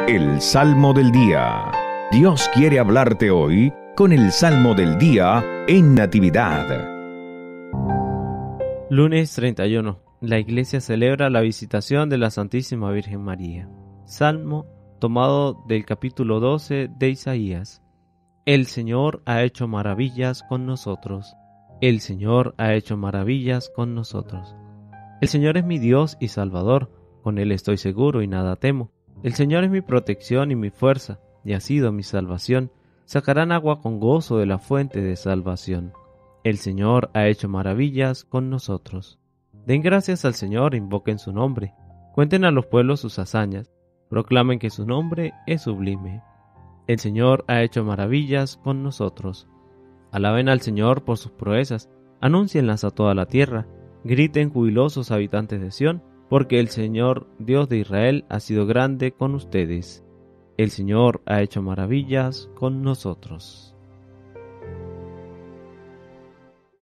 El Salmo del Día. Dios quiere hablarte hoy con el Salmo del Día en Natividad. Lunes 31. La Iglesia celebra la visitación de la Santísima Virgen María. Salmo tomado del capítulo 12 de Isaías. El Señor ha hecho maravillas con nosotros. El Señor ha hecho maravillas con nosotros. El Señor es mi Dios y Salvador. Con Él estoy seguro y nada temo. El Señor es mi protección y mi fuerza, y ha sido mi salvación. Sacarán agua con gozo de la fuente de salvación. El Señor ha hecho maravillas con nosotros. Den gracias al Señor, invoquen su nombre. Cuenten a los pueblos sus hazañas. Proclamen que su nombre es sublime. El Señor ha hecho maravillas con nosotros. Alaben al Señor por sus proezas. Anúncienlas a toda la tierra. Griten jubilosos habitantes de Sión, porque el Señor, Dios de Israel, ha sido grande con ustedes. El Señor ha hecho maravillas con nosotros.